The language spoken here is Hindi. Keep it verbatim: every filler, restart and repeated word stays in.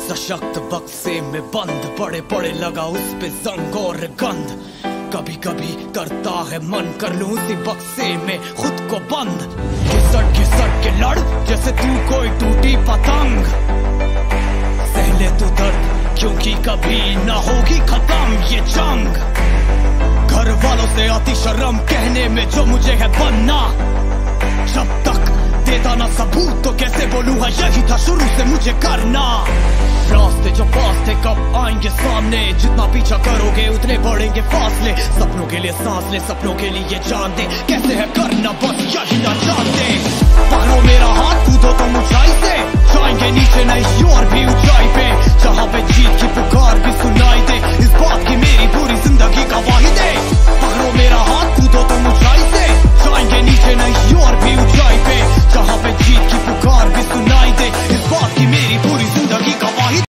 सशक्त बक्से में बंद, बड़े बड़े लगा उस पे जंग और गंध। कभी कभी करता है मन कर लूं उसी बक्से में खुद को बंद। घिसट घिसट के लड़ जैसे तू कोई टूटी पतंग। सहले तू दर्द क्योंकि कभी ना होगी खत्म ये जंग। घर वालों से आती शर्म कहने में जो मुझे है बनना। जब तक देता ना सबूत तो कैसे बोलूं है यही था शुरू से मुझे करना। रास्ते जो पास थे कब आएंगे सामने, जितना पीछा करोगे उतने बढ़ेंगे फासले। सपनों के लिए सांस ले, सपनों के लिए जान दे, कैसे है करना बस यही ना जानते।